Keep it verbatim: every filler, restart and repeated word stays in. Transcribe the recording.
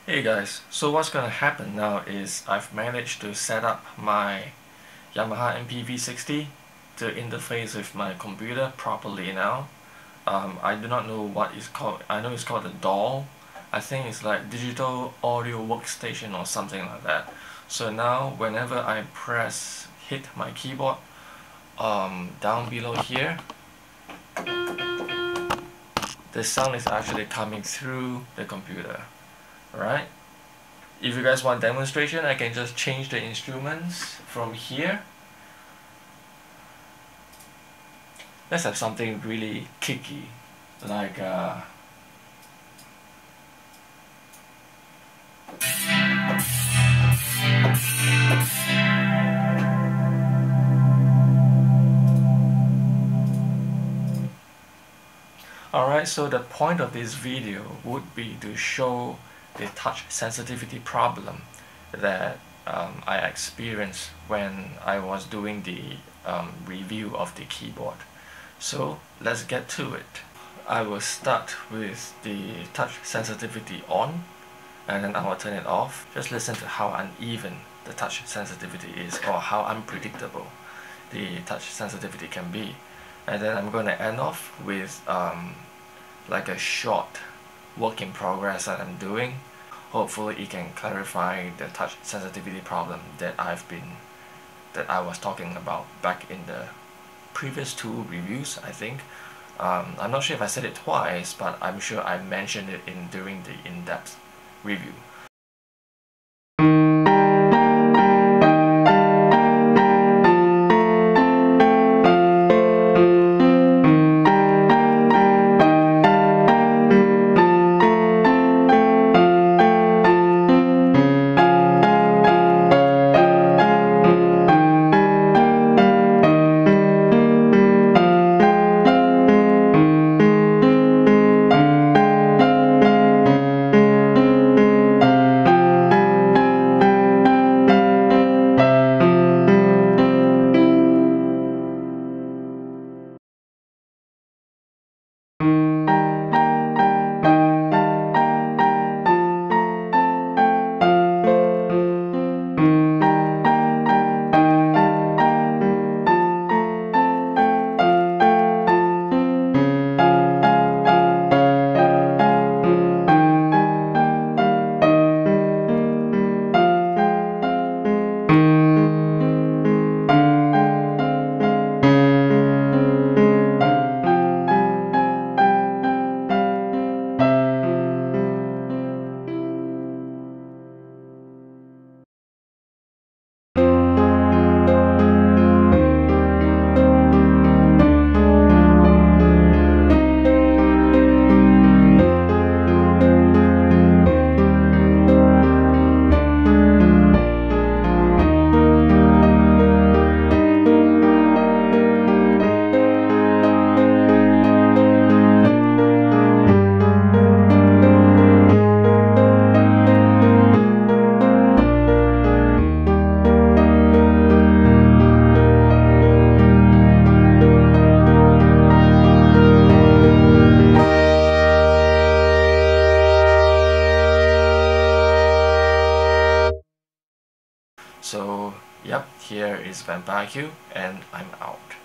Hey guys, so what's gonna happen now is I've managed to set up my Yamaha M P V sixty to interface with my computer properly now. Um, I do not know what it's called. I know it's called a D A W. I think it's like Digital Audio Workstation or something like that. So now whenever I press hit my keyboard um, down below here, the sound is actually coming through the computer. Right? If you guys want demonstration, I can just change the instruments from here. Let's have something really kicky, like uh, Alright, so the point of this video would be to show the touch sensitivity problem that um, I experienced when I was doing the um, review of the keyboard. So let's get to it. I will start with the touch sensitivity on, and then I will turn it off. Just listen to how uneven the touch sensitivity is, or how unpredictable the touch sensitivity can be. And then I'm going to end off with um, like a short work in progress that I'm doing. Hopefully it can clarify the touch sensitivity problem that I've been that I was talking about back in the previous two reviews, I think. Um, I'm not sure if I said it twice, but I'm sure I mentioned it in during the in-depth review. So, yep, here is Vampyreq, and I'm out.